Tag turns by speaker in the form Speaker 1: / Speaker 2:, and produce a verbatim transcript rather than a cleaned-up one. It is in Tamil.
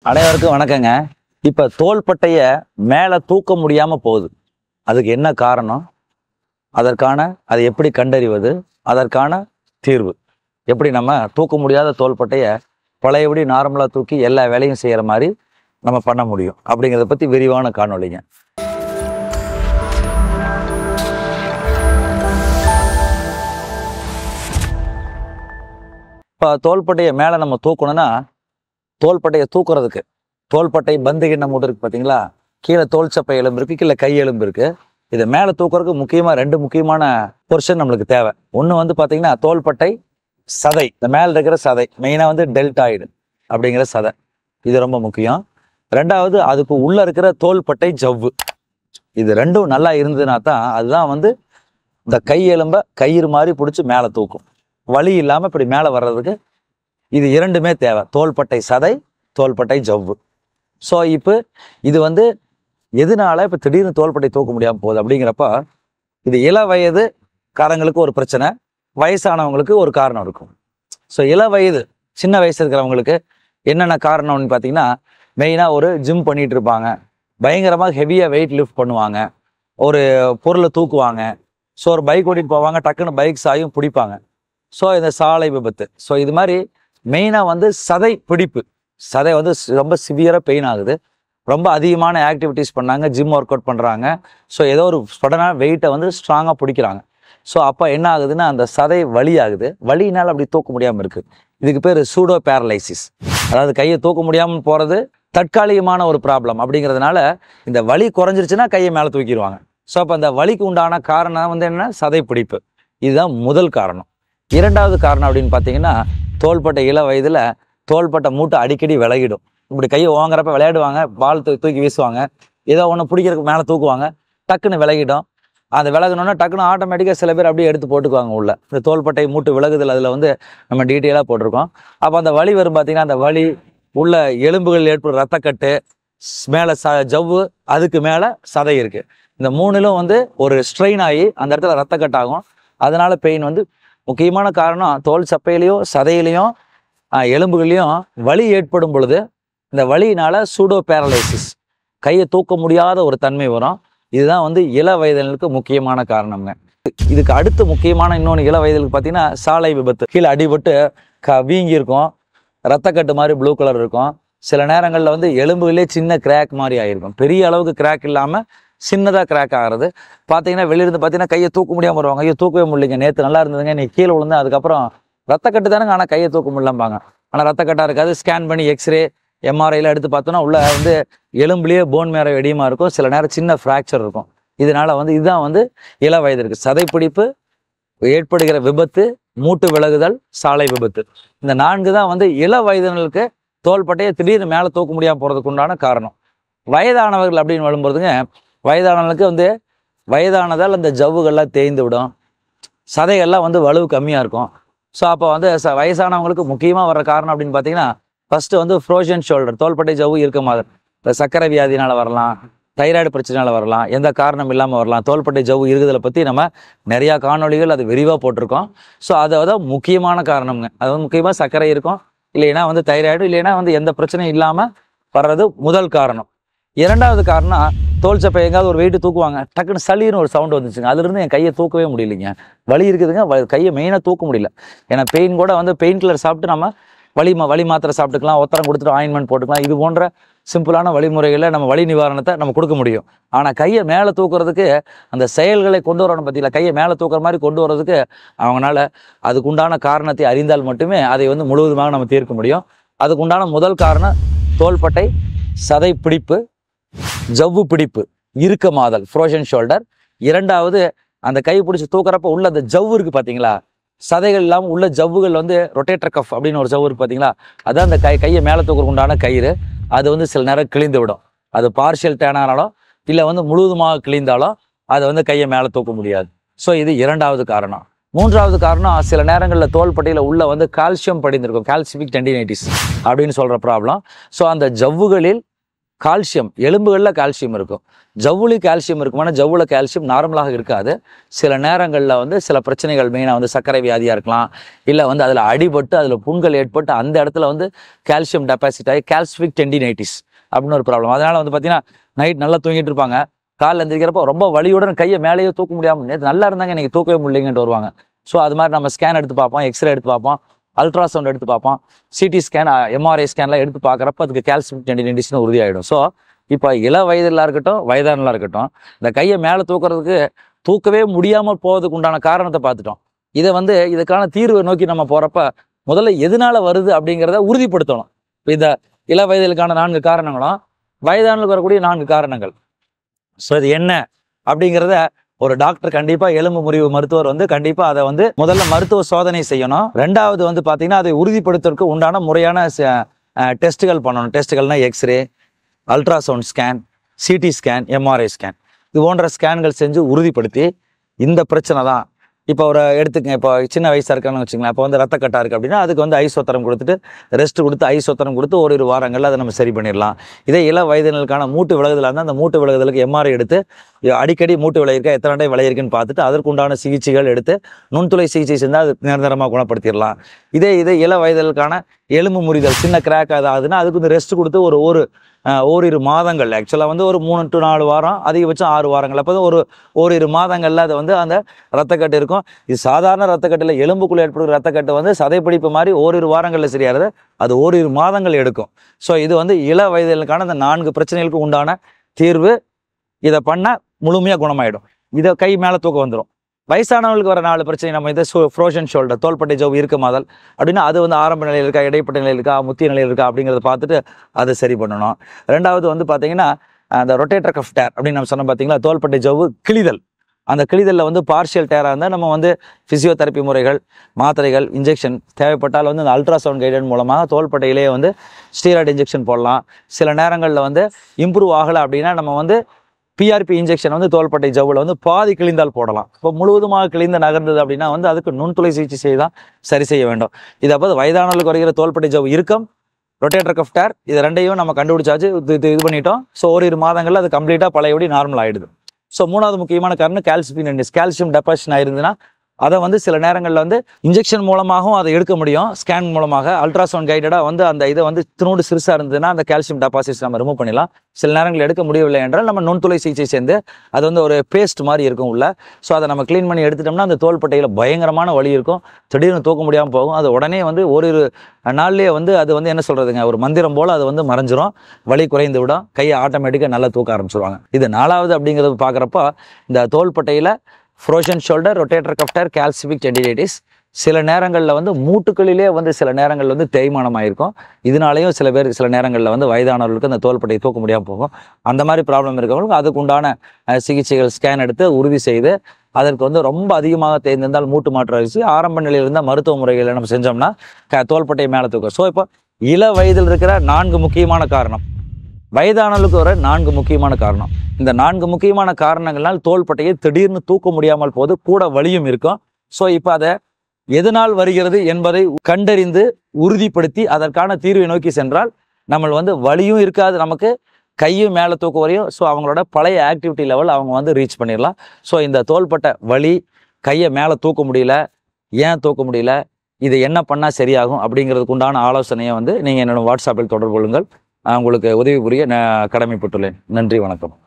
Speaker 1: அனைவருக்கும் வணக்கங்க. இப்போ தோள்பட்டைய மேலே தூக்க முடியாமல் போகுது. அதுக்கு என்ன காரணம்? அதற்கான அதை எப்படி கண்டறிவது? அதற்கான தீர்வு எப்படி நம்ம தூக்க முடியாத தோள்பட்டைய பழையபடி நார்மலாக தூக்கி எல்லா வேலையும் செய்கிற மாதிரி நம்ம பண்ண முடியும் அப்படிங்கிறத பற்றி விரிவான காணொளிங்க. இப்போ தோள்பட்டையை மேலே நம்ம தூக்கணும்னா தோள்பட்டையை தூக்குறதுக்கு தோள்பட்டை பந்து கிண்ணம் மூட்டு இருக்கு பார்த்தீங்களா? கீழே தோல் சப்பை எலும்பு இருக்கு, கீழே கை எலும்பு இருக்கு. இதை மேலே தூக்குறதுக்கு முக்கியமாக ரெண்டு முக்கியமான பொர்ஷன் நம்மளுக்கு தேவை. ஒன்று வந்து பார்த்தீங்கன்னா தோள்பட்டை சதை, இந்த மேலே இருக்கிற சதை, மெயினாக வந்து டெல்டாய்டு அப்படிங்கிற சதை, இது ரொம்ப முக்கியம். ரெண்டாவது அதுக்கு உள்ள இருக்கிற தோள்பட்டை ஜவ்வு, இது ரெண்டும் நல்லா இருந்ததுன்னா தான் அதுதான் வந்து இந்த கை எலும்பை கயிறு மாதிரி பிடிச்சி மேலே தூக்கும். வலி இல்லாமல் இப்படி மேலே வர்றதுக்கு இது இரண்டுமே தேவை, தோள்பட்டை சதை, தோள்பட்டை ஜவ்வு. ஸோ இப்போ இது வந்து எதனால இப்போ திடீர்னு தோள்பட்டை தூக்க முடியாமல் போகுது அப்படிங்கிறப்ப, இது இள வயது காரங்களுக்கு ஒரு பிரச்சனை, வயசானவங்களுக்கு ஒரு காரணம் இருக்கும். ஸோ இள வயது சின்ன வயசு இருக்கிறவங்களுக்கு என்னென்ன காரணம்னு பார்த்தீங்கன்னா, மெயினாக ஒரு ஜிம் பண்ணிட்டு இருப்பாங்க, பயங்கரமாக ஹெவியாக வெயிட் லிஃப்ட் பண்ணுவாங்க, ஒரு பொருளை தூக்குவாங்க, ஸோ ஒரு பைக் ஓட்டிட்டு போவாங்க, டக்குன்னு பைக் சாயும் பிடிப்பாங்க. ஸோ இந்த சாலை விபத்து, ஸோ இது மாதிரி மெயினாக வந்து சதை பிடிப்பு, சதை வந்து ரொம்ப சிவியராக பெயின் ஆகுது, ரொம்ப அதிகமான ஆக்டிவிட்டீஸ் பண்ணாங்க, ஜிம் ஒர்க் அவுட் பண்ணுறாங்க, ஸோ ஏதோ ஒரு சடனாக வெயிட்டை வந்து ஸ்ட்ராங்காக பிடிக்கிறாங்க. ஸோ அப்போ என்ன ஆகுதுன்னா அந்த சதை வலி ஆகுது, வலினால் அப்படி தூக்க முடியாமல் இருக்குது. இதுக்கு பேர் சூடோ பேரலைசிஸ், அதாவது கையை தூக்க முடியாமல் போகிறது தற்காலிகமான ஒரு ப்ராப்ளம். அப்படிங்கிறதுனால இந்த வலி குறைஞ்சிருச்சுன்னா கையை மேலே தூக்கிடுவாங்க. ஸோ அப்போ அந்த வலிக்கு உண்டான காரணம் வந்து என்ன? சதை பிடிப்பு. இதுதான் முதல் காரணம். இரண்டாவது காரணம் அப்படின்னு பார்த்தீங்கன்னா, தோள்பட்டை இள வயதில் தோள்பட்டை மூட்டை அடிக்கடி விலகிடும். இப்படி கையை ஓங்குறப்ப விளையாடுவாங்க, பால் தூ தூக்கி வீசுவாங்க, ஏதோ ஒன்று பிடிக்கிறதுக்கு மேலே தூக்குவாங்க, டக்குன்னு விலகிடும். அந்த விலகணுன்னா டக்குன்னு ஆட்டோமேட்டிக்காக சில பேர் அப்படியே எடுத்து போட்டுக்குவாங்க உள்ள. இந்த தோள்பட்டை மூட்டு விலகுதல் அதில் வந்து நம்ம டீட்டெயிலாக போட்டிருக்கோம். அப்போ அந்த வலி வரும் பார்த்தீங்கன்னா, அந்த வலி உள்ள எலும்புகள் ஏற்படும் ரத்தக்கட்டு, மேலே ச ஜவ்வு, அதுக்கு மேலே சதை இருக்குது. இந்த மூணிலும் வந்து ஒரு ஸ்ட்ரெயின் ஆகி அந்த இடத்துல ரத்தக்கட்டாகும். அதனால பெயின் வந்து முக்கியமான காரணம். தோல் சப்பையிலையும் சதையிலையும் எலும்புகளையும் வலி ஏற்படும் பொழுது இந்த வலியினால சூடோ பேரலைசிஸ், கையை தூக்க முடியாத ஒரு தன்மை வரும். இதுதான் வந்து இள வயதினருக்கு முக்கியமான காரணம்ங்க. இதுக்கு அடுத்து முக்கியமான இன்னொன்று இள வயதிலுக்கு பார்த்தீங்கன்னா சாலை விபத்து. கீழே அடிபட்டு க வீங்கி இருக்கும், ரத்தக்கட்டு மாதிரி ப்ளூ கலர் இருக்கும். சில நேரங்களில் வந்து எலும்புகளே சின்ன கிராக் மாதிரி ஆகிருக்கும், பெரிய அளவுக்கு கிராக் இல்லாமல் சின்னதாக கிராக் ஆகிறது. பார்த்தீங்கன்னா வெளியிருந்து பார்த்தீங்கன்னா கையை தூக்க முடியாமல் வருவாங்க, கையை தூக்கவே முடியலைங்க, நேற்று நல்லா இருந்ததுங்க, நீ கீழே விழுந்து அதுக்கப்புறம் ரத்தக்கட்டு தானேங்க, ஆனால் கையை தூக்க முடியலம்பாங்க. ஆனால் ரத்தக்கட்டாக இருக்காது. ஸ்கேன் பண்ணி எக்ஸ்ரே எம்ஆர்ஐயில் எடுத்து பார்த்தோன்னா உள்ள வந்து எலும்புலேயே போன் மேரோ வெடியமாக இருக்கும், சில நேரம் சின்ன ஃப்ராக்சர் இருக்கும். இதனால வந்து இதுதான் வந்து இள வயது இருக்குது. சதைப்பிடிப்பு, ஏற்படுகிற விபத்து, மூட்டு விலகுதல், சாலை விபத்து, இந்த நான்கு தான் வந்து இள வயதினருக்கு தோள்பட்டையை திடீர்னு மேலே தூக்க முடியாமல் போகிறதுக்கு உண்டான காரணம். வயதானவர்கள் அப்படின்னு வரும்போதுங்க, வயதானவர்களுக்கு வந்து வயதானதால் அந்த ஜவ்வுகள்லாம் தேய்ந்து விடும், சதைகள்லாம் வந்து வலுவு கம்மியாக இருக்கும். ஸோ அப்போ வந்து ச வயசானவங்களுக்கு முக்கியமாக வர காரணம் அப்படின்னு பார்த்தீங்கன்னா, ஃபஸ்ட்டு வந்து ஃப்ரோஷன் ஷோல்டர், தோள்பட்டை ஜவ்வு இருக்க மாதிரி. இப்போ சர்க்கரை வியாதினால் வரலாம், தைராய்டு பிரச்சனையால் வரலாம், எந்த காரணம் இல்லாமல் வரலாம். தோள்பட்டை ஜவ்வு இருக்குதலை பற்றி நம்ம நிறையா காணொலிகள் அது விரிவாக போட்டிருக்கோம். ஸோ அதை தான் முக்கியமான காரணம்ங்க. அது வந்து முக்கியமாக சர்க்கரை இருக்கும், இல்லைன்னா வந்து தைராய்டு, இல்லைன்னா வந்து எந்த பிரச்சனையும் இல்லாமல் வர்றது முதல் காரணம். இரண்டாவது காரணம், தோல் சப்பை எங்காவது ஒரு வெயிட்டு தூக்குவாங்க, டக்குன்னு சளின்னு ஒரு சவுண்டு வந்துச்சுங்க, அதுலேருந்து என் கையை தூக்கவே முடியலைங்க, வலி இருக்குதுங்க, கையை மெயினாக தூக்க முடியல. ஏன்னா பெயின் கூட வந்து பெயின் கில்லர் சாப்பிட்டு நம்ம வலி மா வலி மாத்திரை சாப்பிட்டுக்கலாம், ஒத்தரம் கொடுத்துட்டு ஆயின்மெண்ட் போட்டுக்கலாம், இது போன்ற சிம்பிளான வழிமுறைகளை நம்ம வலி நிவாரணத்தை நம்ம கொடுக்க முடியும். ஆனால் கையை மேலே தூக்குறதுக்கு அந்த செயல்களை கொண்டு வரணும் பார்த்தீங்களா, கையை மேலே தூக்குற மாதிரி கொண்டு வர்றதுக்கு அவங்களால அதுக்கு உண்டான காரணத்தை அறிந்தால் மட்டுமே அதை வந்து முழுவதுமாக நம்ம தீர்க்க முடியும். அதுக்கு உண்டான முதல் காரணம் தோள்பட்டை சதை பிடிப்பு, ஜவ்வு பிடிப்பு, இறுக்கமாதல், ஃப்ரோஷன் ஷோல்டர். இரண்டாவது அந்த கை பிடிச்சி தூக்குறப்ப உள்ள அந்த ஜவ்வு இருக்குது பார்த்தீங்களா, சதைகள் இல்லாமல் உள்ள ஜவ்வுகள் வந்து ரொட்டேட்டர் கஃப் அப்படின்னு ஒரு ஜவ்வு இருக்குது பார்த்தீங்களா, அதான் அந்த கை கையை மேலே தூக்குறதுக்கு உண்டான கயிறு. அது வந்து சில நேரம் கிழிந்து விடும், அது பார்ஷியல் டேனானாலும் இல்லை வந்து முழுவதுமாக கிழிந்தாலும் அதை வந்து கையை மேலே தூக்க முடியாது. ஸோ இது இரண்டாவது காரணம். மூன்றாவது காரணம், சில நேரங்களில் தோள்பட்டையில் உள்ள வந்து கால்சியம் படிந்திருக்கும், கால்சிபிக் டெண்டினைட்டிஸ் அப்படின்னு சொல்கிற ப்ராப்ளம். ஸோ அந்த ஜவ்வுகளில் கால்சியம், எலும்புகளில் கால்சியம் இருக்கும், ஜவுளி கால்சியம் இருக்கும். ஆனால் ஜவ்வுல கால்சியம் நார்மலாக இருக்காது. சில நேரங்களில் வந்து சில பிரச்சனைகள், மெயினாக வந்து சர்க்கரை வியாதியாக இருக்கலாம், இல்லை வந்து அதில் அடிபட்டு அதில் புண்கள் ஏற்பட்டு அந்த இடத்துல வந்து கால்சியம் டெபாசிட் ஆகி கால்சிஃபிக் டெண்டினைட்டிஸ் அப்படின்னு ஒரு ப்ராப்ளம். அதனால் வந்து பார்த்தீங்கன்னா நைட் நல்லா தூங்கிட்டு இருப்பாங்க, காலில் எந்திரிக்கிறப்போ ரொம்ப வலியுடன் கையை மேலேயே தூக்க முடியாமல், நேற்று நல்லா இருந்தாங்க இன்றைக்கி தூக்கவே முடியலைங்கன்ட்டு வருவாங்க. ஸோ அது மாதிரி நம்ம ஸ்கேன் எடுத்து பார்ப்போம், எக்ஸ்ரே எடுத்து பார்ப்போம், அல்ட்ராசவுண்ட் எடுத்து பார்ப்போம், சிடி ஸ்கேன், எம்ஆர்ஐ ஸ்கேன்லாம் எடுத்து பார்க்குறப்ப அதுக்கு கால்சியம் டெண்டினைட்டிஸ்னு உறுதியாகிடும். ஸோ இப்போ இள வயதிலாக இருக்கட்டும், வயதானலாக இருக்கட்டும், இந்த கையை மேலே தூக்குறதுக்கு தூக்கவே முடியாமல் போவதுக்கு உண்டான காரணத்தை பார்த்துட்டோம். இதை வந்து இதுக்கான தீர்வை நோக்கி நம்ம போகிறப்ப முதல்ல எதனால வருது அப்படிங்கிறத உறுதிப்படுத்தணும். இப்போ இந்த இள வயதிலுக்கான நான்கு காரணங்களும் வயதானலுக்கு வரக்கூடிய நான்கு காரணங்கள். ஸோ இது என்ன அப்படிங்கிறத ஒரு டாக்டர் கண்டிப்பாக, எலும்பு முறிவு மருத்துவர் வந்து கண்டிப்பாக அதை வந்து முதல்ல மருத்துவ சோதனை செய்யணும். ரெண்டாவது வந்து பார்த்தீங்கன்னா அதை உறுதிப்படுத்துறதுக்கு உண்டான முறையான டெஸ்ட்டுகள் பண்ணணும். டெஸ்ட்டுகள்னால் x ray, ultrasound scan, CT scan, MRI scan, இது போன்ற ஸ்கேன்கள் செஞ்சு உறுதிப்படுத்தி இந்த பிரச்சனை தான். இப்போ ஒரு எடுத்துக்கங்க, இப்போ சின்ன வயசாக இருக்கான்னு வச்சுக்கலாம், இப்போ வந்து ரத்த கட்டா இருக்குது அப்படின்னா அதுக்கு வந்து ஐசோத்தரம் கொடுத்துட்டு ரெஸ்ட் கொடுத்து ஐசோத்தரம் கொடுத்து ஒரு இரு வாரங்களில் அதை நம்ம சரி பண்ணிடலாம். இதே இள வயதினருக்கான மூட்டு விலகுதலாக இருந்தால் அந்த மூட்டு விலகுதலுக்கு எம்ஆர்ஐ எடுத்து அடிக்கடி மூட்டு விளையிருக்கா, எத்தனை டை விளையிருக்குன்னு பார்த்துட்டு அதற்குண்டான சிகிச்சைகள் எடுத்து நுண்துளை சிகிச்சை செஞ்சால் அது நிரந்தரமாக குணப்படுத்திடலாம். இதே இதே இள வயதிலுக்கான எலும்பு முறிதல், சின்ன கிராக் ஆகுதுன்னா அதுக்கு வந்து ரெஸ்ட் கொடுத்து ஒரு ஒரு ஓரிரு மாதங்கள், ஆக்சுவலாக வந்து ஒரு மூணு டு நாலு வாரம், அதிகபட்சம் ஆறு வாரங்கள், அப்போ ஒரு ஓரிரு மாதங்களில் அது வந்து அந்த ரத்தக்கட்டு இருக்கும். இது சாதாரண ரத்தக்கட்டில் எலும்புக்குள்ளே ஏற்படுகிற ரத்தக்கட்டு வந்து சதைப்பிடிப்பு மாதிரி ஓரிரு வாரங்களில் சரியாகிறது, அது ஓரிரு மாதங்கள் எடுக்கும். ஸோ இது வந்து இள வயதிலுக்கான அந்த நான்கு பிரச்சனைகளுக்கு உண்டான தீர்வு. இதை பண்ணால் முழுமையாக குணமாயிடும். இதை கை மேலே தூக்கம் வந்துடும். வயசானவர்களுக்கு வர நாலு பிரச்சனை, நம்ம இதை ஃப்ரோஷன் ஷோல்டர், தோள்பட்டை ஜவ்வு இருக்க மாதல் அப்படின்னா அது வந்து ஆரம்ப நிலையில் இருக்கா, இடைப்பட்ட நிலையில் இருக்கா, முத்திய நிலையில் இருக்கா அப்படிங்கிறத பார்த்துட்டு அதை சரி பண்ணணும். ரெண்டாவது வந்து பார்த்தீங்கன்னா அந்த ரொட்டேட்டர் கஃப் டேர் அப்படின்னு நம்ம சொன்னோம் பார்த்தீங்களா, தோள்பட்டை ஜவ்வு கிழிதல். அந்த கிழிதலில் வந்து பார்ஷியல் டேராக இருந்தால் நம்ம வந்து ஃபிசியோதெரப்பி முறைகள், மாத்திரைகள், இன்ஜெக்ஷன் தேவைப்பட்டால் வந்து அந்த அல்ட்ராசவுண்ட் கைடன்ஸ் மூலமாக தோள்பட்டையிலேயே வந்து ஸ்டீராய்டு இன்ஜெக்ஷன் போடலாம். சில நேரங்களில் வந்து இம்ப்ரூவ் ஆகலை அப்படின்னா நம்ம வந்து பிஆர்பி இன்ஜெக்ஷன் வந்து தோள்பட்டை ஜவ்வில் வந்து பாதி கிழிந்தால் போடலாம். இப்போ முழுவதுமாக கிழிந்து நகர்ந்தது அப்படின்னா வந்து அதுக்கு நுண்துளை சிகிச்சை செய்து தான் சரி செய்ய வேண்டும். இது அப்போ வயதானவர்களுக்கு வருகிற தோள்பட்டை ஜவ்வு இறுக்கம், ரொட்டேட்டர் கஃப் டேர், இது ரெண்டையும் நம்ம கண்டுபிடிச்சாச்சு, இது இது பண்ணிட்டோம். ஸோ ஒரு இரு மாதங்களில் அது கம்ப்ளீட்டாக பழையபடி நார்மல் ஆகிடுது. ஸோ மூணாவது முக்கியமான காரணம் கால்சியம் கால்சியம் டெபாசிஷன் ஆயிருந்துன்னா அதை வந்து சில நேரங்களில் வந்து இன்ஜெக்ஷன் மூலமாகவும் அதை எடுக்க முடியும், ஸ்கேன் மூலமாக அல்ட்ராசவுண்ட் கைடடாக வந்து அந்த இதை வந்து திருநூறு சிறுசாக இருந்ததுன்னா அந்த கால்சியம் டெபாசிட்ஸ் நம்ம ரிமூவ் பண்ணிடலாம். சில நேரங்கள் எடுக்க முடியவில்லை என்றால் நம்ம நுண்துளை சிகிச்சை சேர்ந்து அது வந்து ஒரு பேஸ்ட் மாதிரி இருக்கும் உள்ள. ஸோ அதை நம்ம க்ளீன் பண்ணி எடுத்துட்டோம்னா அந்த தோள்பட்டையில் பயங்கரமான வலி இருக்கும், திடீர்னு தூக்க முடியாமல் போகும். அது உடனே வந்து ஒரு நாள்லேயே வந்து அது வந்து என்ன சொல்கிறதுங்க, ஒரு மந்திரம் போல் அது வந்து மறைஞ்சிரும், வலி குறைந்து விடும், கையை ஆட்டோமேட்டிக்காக நல்லா தூக்க ஆரம்பிச்சிருவாங்க. இது நாலாவது அப்படிங்கிறது பார்க்குறப்போ இந்த தோள்பட்டையில் frozen shoulder, rotator cuff tear, calcific tendinitis, சில நேரங்களில் வந்து மூட்டுக்களிலே வந்து சில நேரங்களில் வந்து தேய்மானம் ஆகிருக்கும். இதனாலேயும் சில பேர் சில நேரங்களில் வந்து வயதானவர்களுக்கு அந்த தோள்பட்டையை தூக்க முடியாமல் போகும். அந்த மாதிரி ப்ராப்ளம் இருக்கவங்களுக்கு அதுக்கு உண்டான சிகிச்சைகள் ஸ்கேன் எடுத்து உறுதி செய்து அதற்கு வந்து ரொம்ப அதிகமாக தேர்ந்திருந்தால் மூட்டு மாற்று அரிசி, ஆரம்ப நிலையில் இருந்தால் மருத்துவ முறைகளை நம்ம செஞ்சோம்னா க தோள்பட்டையை மேலே தூக்கும். ஸோ இப்போ இள வயதில் இருக்கிற நான்கு முக்கியமான காரணம், வயதானவர்களுக்கு வர நான்கு முக்கியமான காரணம். இந்த நான்கு முக்கியமான காரணங்களால் தோள்பட்டையை திடீர்னு தூக்க முடியாமல் போது, கூட வலியும் இருக்கும். ஸோ இப்போ அதை எதனால் வருகிறது என்பதை கண்டறிந்து உறுதிப்படுத்தி அதற்கான தீர்வை நோக்கி சென்றால் நம்ம வந்து வலியும் இருக்காது, நமக்கு கையும் மேலே தூக்க வரையும். ஸோ அவங்களோட பழைய ஆக்டிவிட்டி லெவல் அவங்க வந்து ரீச் பண்ணிடலாம். ஸோ இந்த தோள்பட்டை வலி, கையை மேலே தூக்க முடியல, ஏன் தூக்க முடியல, இது என்ன பண்ணால் சரியாகும் அப்படிங்கிறதுக்கு உண்டான ஆலோசனையை வந்து நீங்கள் என்னோட வாட்ஸ்அப்பில் தொடர்பு கொள்ளுங்கள். உங்களுக்கு உதவி புரிய நான் கடமைப்பட்டுள்ளேன். நன்றி, வணக்கம்.